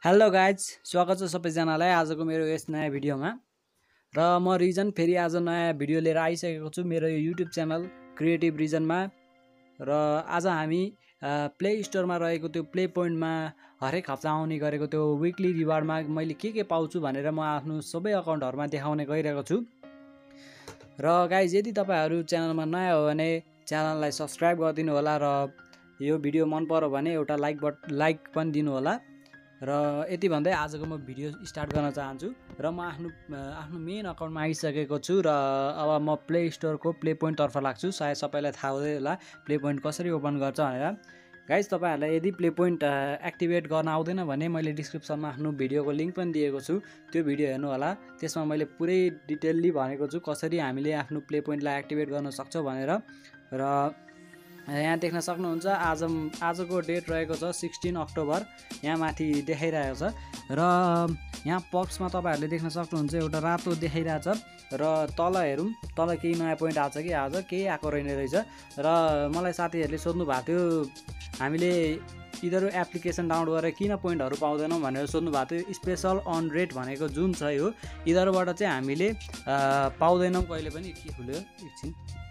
Hello guys, स्वागत छ सबैजनालाई आजको मेरो यस नयाँ भिडियोमा। र म रिजन फेरि आज नयाँ भिडियो लिएर आइसकेको छु मेरो यो युट्युब च्यानल क्रिएटिभ रिजनमा। र आज हामी प्ले स्टोरमा रहेको त्यो प्ले पोइन्टमा हरेक हप्ता आउने गरेको त्यो विकली रिवार्डमा मैले के पाउँछु भनेर म आफ्नो सबै अकाउन्टहरुमा देखाउने गइरहेको छु। र गाइज, यदि तपाईहरु च्यानलमा नयाँ हो भने च्यानललाई सब्स्क्राइब गरिदिनु होला र यो भिडियो मन पर्यो भने एउटा लाइक पनि दिनु होला। र यति भन्दै आजको म भिडियो स्टार्ट गर्न चाहन्छु। र म आफ्नो मेन अकाउन्टमा आइसकेको छु र अब म प्ले स्टोरको प्ले पोइन्ट तर्फ लाग्छु। सायद सबैलाई थाहा हुँदै होला प्ले पोइन्ट कसरी ओपन गर्छ भनेर। गाइज, तपाईहरुलाई यदि प्ले पोइन्ट एक्टिभेट गर्न आउँदैन भने मैले डिस्क्रिप्सनमा आफ्नो भिडियोको लिंक पनि दिएको छु, त्यो भिडियो हेर्नु होला। त्यसमा मैले पुरै डिटेलली भनेको छु कसरी हामीले आफ्नो प्ले पोइन्टलाई एक्टिभेट गर्न सक्छौं भनेर। र यहाँ देख्न सक्नुहुन्छ आजको डेट रहेको छ 16 अक्टोबर। यहाँ माथि देखाइरहेको छ र यहाँ पर्क्समा तपाईहरुले देख्न सक्नुहुन्छ एउटा रातो देखाइरहेछ र तल हेरौँ, तल केही नयाँ पोइन्ट आछ कि आज केही आएको रहेछ। र मलाई साथीहरुले सोध्नु भएको थियो हामीले यिनीहरु एप्लिकेसन डाउनलोड गरेर किन पोइन्टहरु पाउँदैनौं भनेर सोध्नु भएको थियो। स्पेशल अन रेट भनेको जुन छ यो यिनीहरुबाट चाहिँ हामीले पाउँदैनौं कहिले पनि। के खुल्यो एकछिन।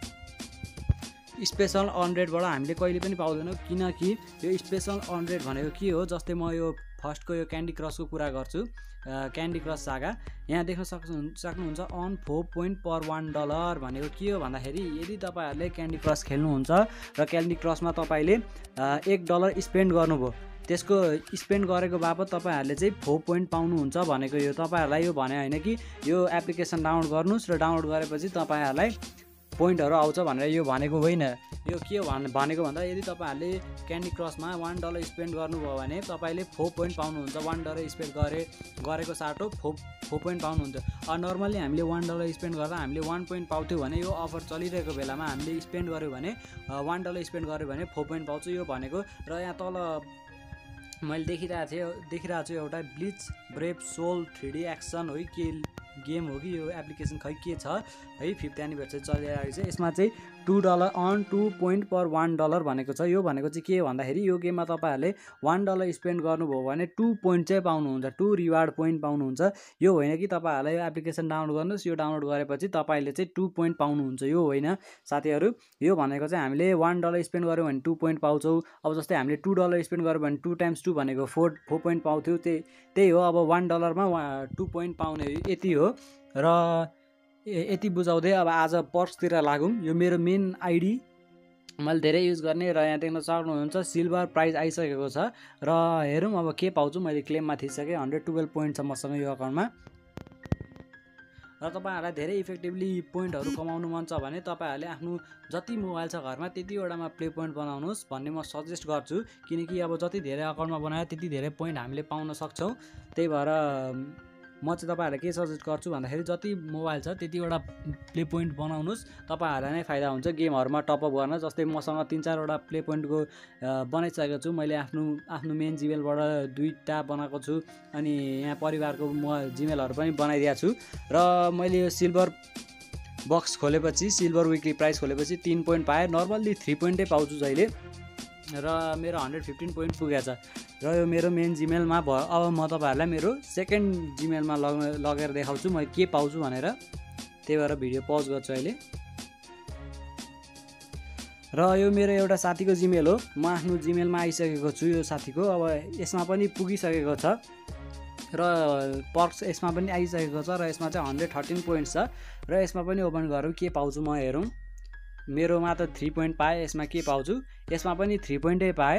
स्पेशल अन रेटबाट हामीले कहिले पनि पाउँदैनौं किनकि यो स्पेशल अन रेट भनेको के हो। जस्तै म यो फर्स्टको यो क्यान्डी क्रसको कुरा गर्छु, क्यान्डी क्रस सागा। यहाँ देख्न सक्नुहुन्छ अन 4 पोइन्ट पर $1 भनेको के हो भन्दाखेरि यदि तपाईहरुले क्यान्डी क्रस खेल्नुहुन्छ र क्यान्डी क्रसमा तपाईले $1 स्पेन्ड गर्नुभयो, त्यसको स्पेन्ड गरेको बापत तपाईहरुले चाहिँ 4 पोइन्ट पाउनुहुन्छ भनेको। यो तपाईहरुलाई यो भने हैन कि यो एप्लिकेसन डाउनलोड गर्नुस् र डाउनलोड गरेपछि तपाईहरुलाई पोइन्टहरु आउँछ भनेर यो भनेको होइन। यो के हो भनेको भन्दा यदि तपाईहरुले क्यान्डी क्रसमा $1 स्पेन्ड गर्नुभयो भने तपाईले 4 पोइन्ट पाउनुहुन्छ। $1 स्पेन्ड गरेको साटो 4 पोइन्ट पाउनुहुन्छ। नर्मली हामीले $1 स्पेन्ड गर्दा हामीले 1 पोइन्ट पाउँथ्यौ भने यो अफर चलिरहेको बेलामा हामीले स्पेन्ड गर्यो भने $1 स्पेन्ड गर्यो भने 4 पोइन्ट पाउँछु यो भनेको। र यहाँ तल मैले देखिरहेको छु एउटा bleach brave sole 3D action हो कि गेम हो कि यो एप्लिकेसन खै के छ है। 5th एनिभर्सरी चलिरहेको छ। यसमा चाहिँ $2 अन 2 पोइन्ट पर $1 भनेको छ। यो भनेको चाहिँ के हो भन्दाखेरि यो गेममा तपाईहरुले $1 स्पेन्ड गर्नुभयो भने 2 पोइन्ट चाहिँ पाउनुहुन्छ, 2 रिवार्ड पोइन्ट पाउनुहुन्छ। यो होइन कि तपाईहरुले यो एप्लिकेसन डाउनलोड गर्नुस्, यो डाउनलोड गरेपछि तपाईले चाहिँ 2 पोइन्ट पाउनुहुन्छ, यो होइन साथीहरु। यो भनेको चाहिँ हामीले $1 स्पेन्ड गर्यो भने 2 पोइन्ट पाउँछौं। अब जस्तै हामीले $2 स्पेन्ड गर्यो भने 2 × 2 भनेको 4 पोइन्ट पाउँथ्यौ। त्यही हो। अब $1 मा 2 पोइन्ट पाउने यति हो। र यति बुझाउँदै अब आज पर्क्सतिर लागौँ। यो मेरो मेन आइडी मैले धेरै युज गर्ने र यहाँ देख्न सक्नुहुन्छ सिल्भर प्राइज आइसकेको छ। र हेरौँ अब के पाउँछु। मैले क्लेममा थिइसकेँ 112 पोइन्ट छ मसँग यो अकाउन्टमा। र तपाईहरुलाई धेरै इफेक्टिभली पोइन्टहरु कमाउनु मन छ भने तपाईहरुले आफ्नो जति मोबाइल छ घरमा त्यतिवटामा प्ले पोइन्ट बनाउनुस् भन्ने म सजेस्ट गर्छु। किनकि अब जति धेरै अकाउन्टमा बनायो त्यति धेरै पोइन्ट हामीले पाउन सक्छौं। त्यही भएर म चाहिँ तपाईहरुलाई के सजेस्ट गर्छु भन्दाखेरि जति मोबाइल छ त्यतिवटा प्ले पोइन्ट बनाउनुस्, तपाईहरुलाई नै फाइदा हुन्छ गेमहरुमा टपअप गर्न। जस्तै मसँग 3-4 वटा प्ले पोइन्टको बनाइसकेको छु मैले। आफ्नो मेन जिमेलबाट 2टा बनाएको छु अनि यहाँ परिवारको म जिमेलहरु पनि बनाइदिएको छु। र मैले यो सिल्भर बक्स खोलेपछि, सिल्भर विकली प्राइस खोलेपछि 3 पोइन्ट पाएँ। नर्मली 3 पोइन्टै पाउँछु जहिले। र मेरो 115 पोइन्ट पुगेछ। र यो मेरो मेन जिमेलमा भयो। अब म तपाईहरुलाई मेरो सेकेन्ड जिमेलमा लगेर देखाउँछु म के पाउँछु भनेर। त्यही भएर भिडियो पज गर्छु अहिले। र यो मेरो एउटा साथीको जिमेल हो। म आफ्नो जिमेलमा आइसकेको छु यो साथीको। अब यसमा पनि पुगिसकेको छ र पर्क्स यसमा पनि आइसकेको छ र यसमा चाहिँ 113 पोइन्ट छ। र यसमा पनि ओपन गरौँ के पाउँछु म हेरौँ। मेरोमा त 3 पोइन्ट पाएँ। यसमा के पाउँछु, यसमा पनि 3 पोइन्टै पाएँ।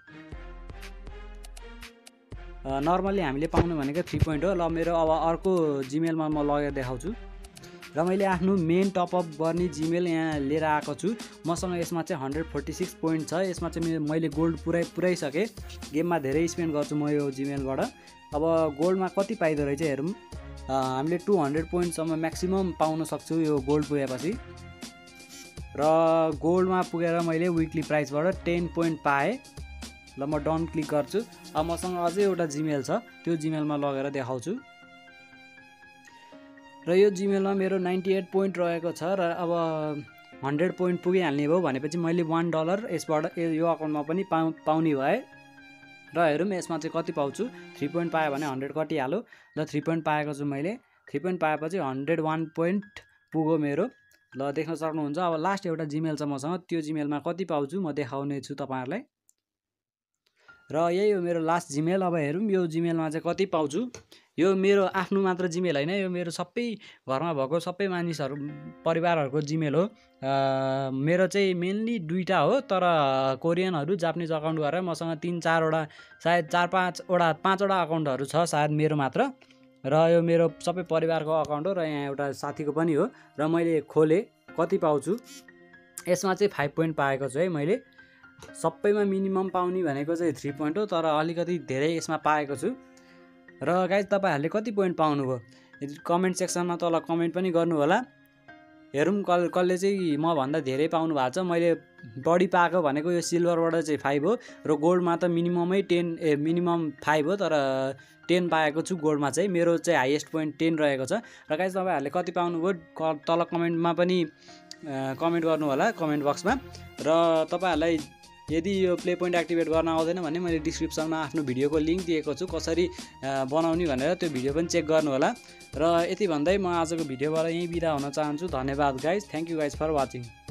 नर्मली हामीले पाउनु भनेको 3 पोइन्ट हो। ल मेरो अब अर्को जिमेलमा म लगेर देखाउँछु। र मैले आफ्नो मेन टपअप गर्ने जिमेल यहाँ लिएर आएको छु। मसँग यसमा चाहिँ 146 पोइन्ट छ। यसमा चाहिँ मैले गोल्ड पुराइसकेँ। गेममा धेरै स्पेन्ड गर्छु म यो जिमेलबाट। अब गोल्डमा कति पाइदो रहेछ हेरौँ। हामीले 200 पोइन्टसम्म म्याक्सिमम पाउन सक्छौँ यो गोल्ड पुगेपछि। र गोल्डमा पुगेर मैले विकली प्राइसबाट 10 पोइन्ट पाएँ। ल म डन क्लिक गर्छु। अब मसँग अझै एउटा जिमेल छ, त्यो जिमेलमा लगेर देखाउँछु। र यो जिमेलमा मेरो 98 पोइन्ट रहेको छ। र अब 100 पोइन्ट पुगिहाल्ने भयो भनेपछि मैले $1 यसबाट यो अकाउन्टमा पनि पाउने भए। र हेरौँ यसमा चाहिँ कति पाउँछु। 3 पोइन्ट पाएँ भने 100 कटिहाल्यो। ल 3 पोइन्ट पाएको छु मैले। 3 पोइन्ट पाएपछि 101 पोइन्ट पुग्यो मेरो। ल देख्न सक्नुहुन्छ। अब लास्ट एउटा जिमेल छ मसँग, त्यो जिमेलमा कति पाउँछु म देखाउने छु तपाईँहरूलाई। र यही हो मेरो लास्ट जिमेल। अब हेरौँ यो जिमेलमा चाहिँ कति पाउँछु। यो मेरो आफ्नो मात्र जिमेल होइन, यो मेरो सबै घरमा भएको सबै मानिसहरू परिवारहरूको जिमेल हो। मेरो चाहिँ मेनली 2टा हो, तर कोरियनहरू जापानिज अकाउन्ट गरेर मसँग 3-4वटा सायद 4-5वटा 5वटा अकाउन्टहरू छ सायद मेरो मात्र। र यो मेरो सबै परिवारको अकाउन्ट हो र यहाँ एउटा साथीको पनि हो। र मैले खोलेँ कति पाउँछु। यसमा चाहिँ 5 पोइन्ट पाएको छु है मैले। सबैमा मिनिमम पाउने भनेको चाहिँ 3 पोइन्ट हो, तर अलिकति धेरै यसमा पाएको छु। र गाइज तपाईँहरूले कति पोइन्ट पाउनुभयो कमेन्ट सेक्सनमा तल कमेन्ट पनि गर्नु होला। हेरौँ कसले चाहिँ मभन्दा धेरै पाउनु भएको छ। मैले बढी पाएको भनेको यो सिल्भरबाट चाहिँ 5 हो र गोल्डमा त मिनिममै 5 हो, तर 10 पाएको छु गोल्डमा चाहिँ। मेरो चाहिँ हाइएस्ट पोइन्ट 10 रहेको छ। र गाइज तपाईँहरूले कति पाउनुभयो तल कमेन्टमा पनि कमेन्ट गर्नु होला कमेन्ट बक्समा। र तपाईँहरूलाई यदि यो प्ले पोइन्ट एक्टिभेट गर्न आउँदैन भने मैले डिस्क्रिप्सनमा आफ्नो भिडियोको लिङ्क दिएको छु कसरी बनाउने भनेर, त्यो भिडियो पनि चेक गर्नु होला। र यति भन्दै म आजको भिडियोबाट यहीँ बिदा हुन चाहन्छु। धन्यवाद guys. Thank you guys for watching.